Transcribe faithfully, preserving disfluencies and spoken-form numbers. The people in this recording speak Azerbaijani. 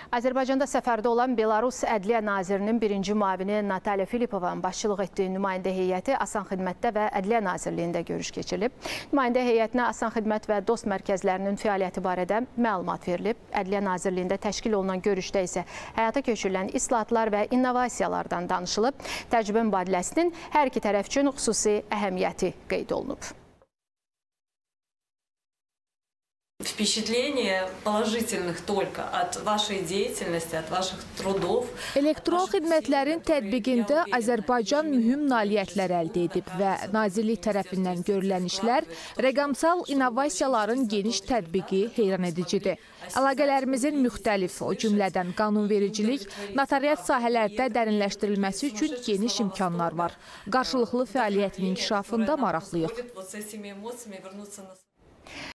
Azərbaycanda səfərdə olan Belarus Ədliyyə Nazirinin birinci müavini Natalya Filipovanın başçılıq etdiyi nümayəndə heyəti Asan Xidmətdə və Ədliyyə Nazirliyində görüş keçirilib. Nümayəndə heyətinə Asan Xidmət və Dost mərkəzlərinin fəaliyyəti barədə məlumat verilib. Ədliyyə Nazirliyində təşkil olunan görüşdə isə həyata keçirilən islahatlar və innovasiyalardan danışılıb. Təcrübə mübadiləsinin hər iki tərəf üçün xüsusi əhəmiyyəti qeyd olunub. Впечатление положительных только от вашей деятельности, от ваших трудов. Elektron xidmətlərin tətbiqində Azərbaycan mühüm nailiyyətlər əldə edib və Nazirlik tərəfindən görülən işlər rəqəmsal innovasiyaların geniş tətbiqi heyran edicidir. Əlaqələrimizin müxtəlif, o cümlədən qanunvericilik, notariat sahələrdə dərinləşdirilməsi üçün geniş imkanlar var. Qarşılıqlı fəaliyyətin inkişafında maraqlıyıq.